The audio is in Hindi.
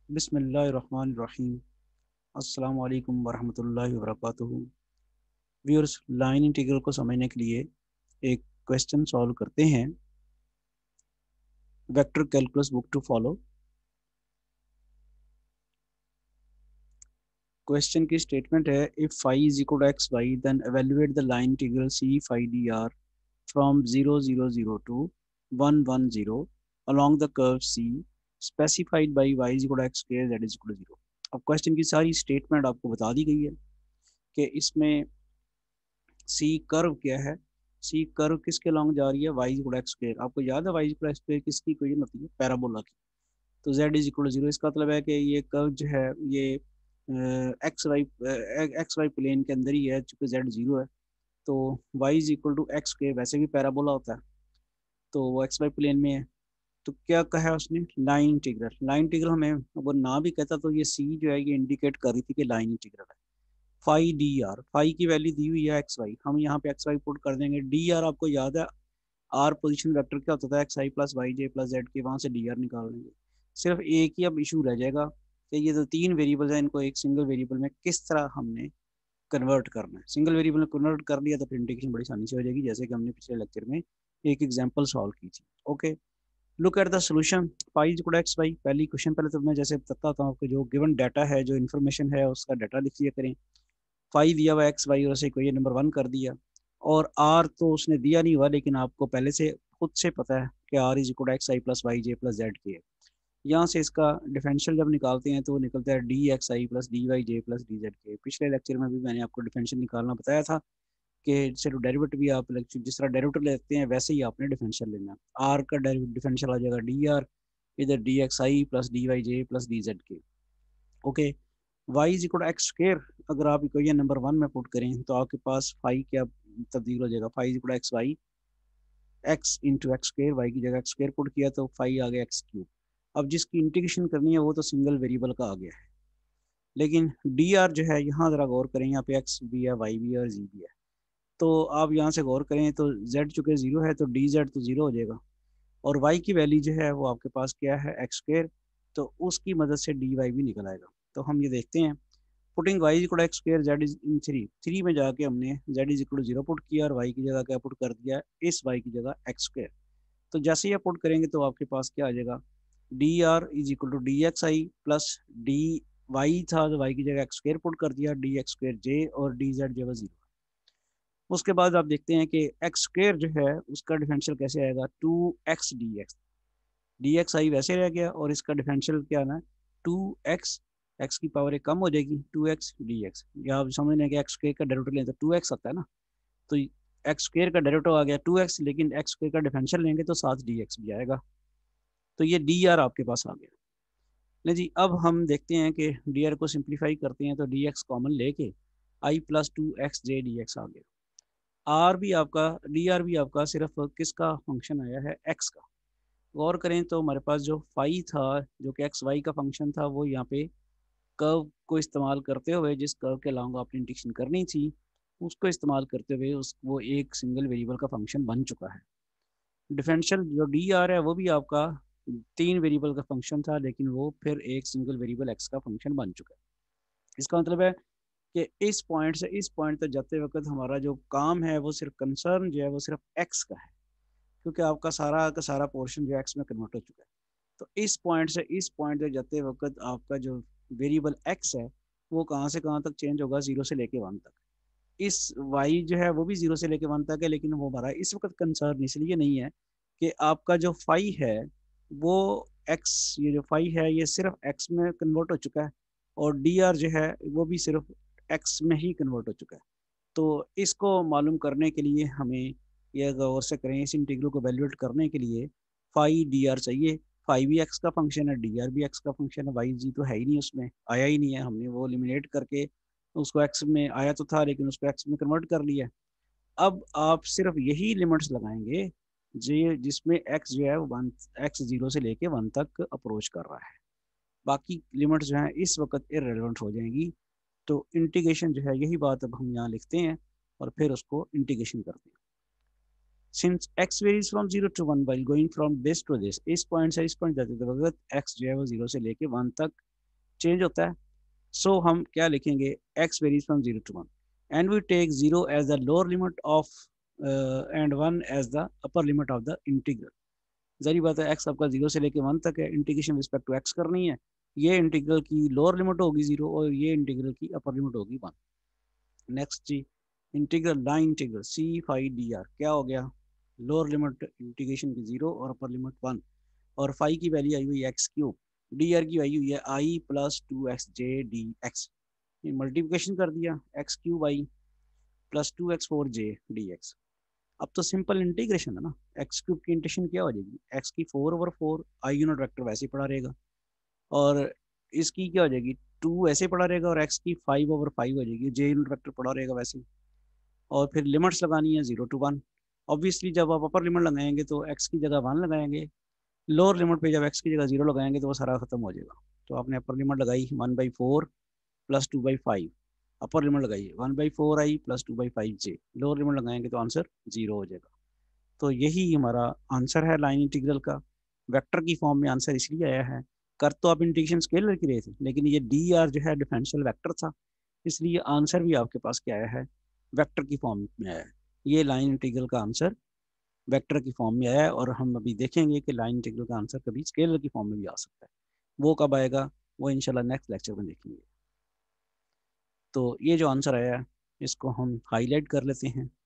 बिस्मिल्लाहिर्रहमानिर्रहीम। अस्सलाम वालेकुम वरहमतुल्लाहि वबरकातुहू। व्यूअर्स, लाइन इंटीग्रल को समझने के लिए एक क्वेश्चन सॉल्व करते हैं। Vector calculus book to follow. Question की स्टेटमेंट है, if phi is equal to x y then evaluate the line integral C phi d r from 0 0 0 to 1 1 0 along the curve C specified by y is equal to x square z is equal to 0। अब क्वेश्चन की सारी स्टेटमेंट आपको बता दी गई है कि इसमें सी कर्व क्या है। सी कर्व किसके लॉन्ग जा रही है, y is equal to x square. आपको याद है y is equal to x square किसकी इक्वेशन होती है, पैराबोला की। तो z is equal to zero, इसका मतलब है कि ये कर्व जो है ये एक्स वाई प्लेन के अंदर ही है, चूंकि जेड जीरो है। तो y is equal to x square वैसे भी पैराबोला होता है, तो वो एक्स वाई प्लेन में है। तो क्या कहा उसने, लाइन इंटीग्रल। लाइन इंटीग्रल हमें वो ना भी कहता तो ये सी जो है ये इंडिकेट कर रही थी कि लाइन इंटीग्रल है। फाई डी आर, फाई की वैल्यू दी हुई है एक्स वाई, हम यहाँ पे एक्स वाई पुट कर देंगे। डी आर आपको याद है, आर पोजीशन वेक्टर क्या होता था, x i plus y j plus z k, वहाँ से डी आर निकाल लेंगे। सिर्फ एक ही अब इशू रह जाएगा कि ये जो तीन वेरिएबल्स हैं इनको एक सिंगल वेरिएबल में किस तरह हमने कन्वर्ट करना है। सिंगल वेरिएबल में कन्वर्ट कर लिया तो फिर इंटीग्रेशन बड़ी आसानी से हो जाएगी, जैसे कि हमने पिछले लेक्चर में एक एग्जाम्पल सॉल्व की थी। Okay, look at the solution. Phi is equal to x y, पहली क्वेश्चन पहले तो मैं जैसे बताता हूँ आपको, जो गिवन डाटा है, जो इन्फॉर्मेशन है उसका डाटा लिख लिया करें। फाइव दिया हुआ एक्स वाई और उसे कोई नंबर वन कर दिया। और आर तो उसने दिया नहीं हुआ, लेकिन आपको पहले से खुद से पता है कि r is equal x i plus y j plus z k है। यहाँ से इसका डिफरेंशियल जब निकालते हैं तो वो निकलता है d x i plus d y j plus d z k. पिछले लेक्चर में भी मैंने आपको डिफरेंशियल निकालना बताया था कि चलो डेरिवेटिव भी आप जिस तरह डेरिवेटिव लेते हैं वैसे ही आपने डिफरेंशियल लेना। आर का डिफरेंशियल आ जाएगा डी आर, इधर d x i plus d y j plus d z k. Okay, y is equal x square, अगर आप इक्वेशन नंबर वन में पुट करें तो आपके पास फाई क्या तब्दील हो जाएगा, phi is equal x y, x into x square, वाई की जगह एक्स स्क्र पुट किया तो फाई आ गया एक्स क्यूब। अब जिसकी इंटीग्रेशन करनी है वो तो सिंगल वेरिएबल का आ गया है, लेकिन डी आर जो है यहाँ जरा गौर करें, यहाँ पे एक्स भी है वाई भी है और जी भी है। तो आप यहाँ से गौर करें तो जेड चुके जीरो है तो डी जेड तो जीरो हो जाएगा, और वाई की वैल्यू जो है वो आपके पास क्या है, एक्स स्क्र। तो उसकी मदद से डी वाई भी निकल आएगा। तो हम ये देखते हैं, putting y equal x square z is in three, three में जाके हमने z is equal zero put किया और वाई की जगह क्या पुट कर दिया, इस वाई की जगह एक्स स्क्र। तो जैसे ही आप पुट करेंगे तो आपके पास क्या आ जाएगा, d r is equal to d x i plus d y था तो वाई की जगह एक्स स्क्र पुट कर दिया, डी एक्स स्क्र जे और डी जेड जो है जीरो। उसके बाद आप देखते हैं कि एक्स स्क्र जो है उसका डिफरेंशियल कैसे आएगा, two x d x i वैसे रह गया और इसका डिफरेंशियल क्या आना है, टू एक्स, एक्स की पावर एक कम हो जाएगी, टू एक्स डी एक्स। या आप समझ लें कि एक्स स्क्र का डेरिवेटिव लें तो टू एक्स आता है ना, तो एक्स स्क्र का डेरिवेटिव आ गया टू एक्स, लेकिन एक्स स्क्र का डिफरेंशियल लेंगे तो साथ डी एक्स भी आएगा। तो ये डी आर आपके पास आ गया। नहीं जी, अब हम देखते हैं कि डी आर को सिंप्लीफाई करते हैं तो डी एक्स कॉमन लेके i plus two x j d x आ गया। आर भी आपका, डी आर भी आपका सिर्फ किसका फंक्शन आया है, एक्स का। गौर करें तो हमारे पास जो फाई था जो कि एक्स वाई का फंक्शन था, वो यहाँ पे कर्व को इस्तेमाल करते हुए, जिस कर्व के लॉन्ग आपने इंटीग्रेशन करनी थी उसको इस्तेमाल करते हुए उस वो एक सिंगल वेरिएबल का फंक्शन बन चुका है। डिफरेंशियल जो डी आर है वो भी आपका तीन वेरिएबल का फंक्शन था, लेकिन वो फिर एक सिंगल वेरिएबल एक्स का फंक्शन बन चुका है। इसका मतलब है कि इस पॉइंट से इस पॉइंट तक जाते वक्त हमारा जो काम है वो सिर्फ कंसर्न जो है वो सिर्फ एक्स का है, क्योंकि आपका सारा का सारा पोर्शन जो एक्स में कन्वर्ट हो चुका है। तो इस पॉइंट से इस पॉइंट तक जाते वक्त आपका जो वेरिएबल एक्स है वो कहाँ से कहाँ तक चेंज होगा, जीरो से लेके वन तक। इस वाई जो है वो भी जीरो से लेके वन तक है, लेकिन वो हमारा इस वक्त कंसर्न इसलिए नहीं है कि आपका जो फाई है वो एक्स, ये जो फाई है ये सिर्फ एक्स में कन्वर्ट हो चुका है, और डी आर जो है वो भी सिर्फ एक्स में ही कन्वर्ट हो चुका है। तो इसको मालूम करने के लिए हमें यह गौर से करें, इस इंटीग्रल को वैल्यूएट करने के लिए फाई डी आर चाहिए। फाई भी एक्स का फंक्शन है, डी आर भी एक्स का फंक्शन है, वाई जी तो है ही नहीं, उसमें आया ही नहीं है, हमने वो एलिमिनेट करके उसको एक्स में आया तो था लेकिन उसको एक्स में कन्वर्ट कर लिया। अब आप सिर्फ यही लिमिट्स लगाएंगे जी जिसमें एक्स जो है वन, एक्स जीरो से लेके वन तक अप्रोच कर रहा है। बाकी लिमिट्स जो है इस वक्त इरेलीवेंट हो जाएंगी। तो इंटीग्रेशन जो है, यही बात अब हम यहाँ लिखते हैं और फिर उसको इंटीग्रेशन करते हैं। Since x varies from zero to one while going from this to this, इस पॉइंट से इस पॉइंट जाते वक्त x जो है वो जीरो से लेके वन तक चेंज होता है। सो हम क्या लिखेंगे, x varies from 0 to 1 and we take 0 as the lower limit of and 1 as the upper limit of the integral. जारी बात है, x आपका 0 से लेके 1 तक है, इंटीग्रेशन रिस्पेक्ट टू x करनी है। ये इंटीग्रल की लोअर लिमिट होगी 0 और ये इंटीग्रल की अपर लिमिट होगी 1। नेक्स्ट जी, integral line integral C phi d r क्या हो गया, लोअर लिमिट इंटीग्रेशन की 0 और अपर लिमिट 1, और फाई की वैल्यू आई हुई है एक्स क्यूब, डी आर की वैल्यू है i plus 2xj d x. Multiplication कर दिया, x cube i plus 2x4j d x. अब तो सिंपल इंटीग्रेशन है ना, एक्स क्यूब की इंटीग्रेशन क्या हो जाएगी, एक्स की 4/4 आई यूनिट वेक्टर वैसे ही पड़ा रहेगा, और इसकी क्या हो जाएगी 2 ऐसे पड़ा रहेगा, और एक्स की 5/5 हो जाएगी, जे यूनिट वेक्टर पड़ा रहेगा वैसे ही। और फिर लिमिट्स लगानी है 0 to 1। ऑब्वियसली जब आप अपर लिमिट लगाएंगे तो एक्स की जगह 1 लगाएंगे, लोअर लिमिट पे जब एक्स की जगह 0 लगाएंगे तो वो सारा खत्म हो जाएगा। तो आपने अपर लिमिट लगाई 1/4 प्लस 2/5, अपर लिमिट लगाइए 1/4 आई प्लस 2/5j, लोअर लिमिट लगाएंगे तो आंसर 0 हो जाएगा। तो यही हमारा आंसर है लाइन इंटीग्रल का। वेक्टर की फॉर्म में आंसर इसलिए आया है, कर तो आप इंटीग्रेशन स्केलर की रहे थे, लेकिन ये डी आर जो है डिफरेंशियल वेक्टर था, इसलिए आंसर भी आपके पास क्या आया है, वेक्टर की फॉर्म में आया है। ये लाइन इंटीग्रल का आंसर वेक्टर की फॉर्म में आया है, और हम अभी देखेंगे कि लाइन इंटीग्रल का आंसर कभी स्केलर की फॉर्म में भी आ सकता है। वो कब आएगा, वो इंशाल्लाह नेक्स्ट लेक्चर में देखेंगे। तो ये जो आंसर आया है इसको हम हाईलाइट कर लेते हैं।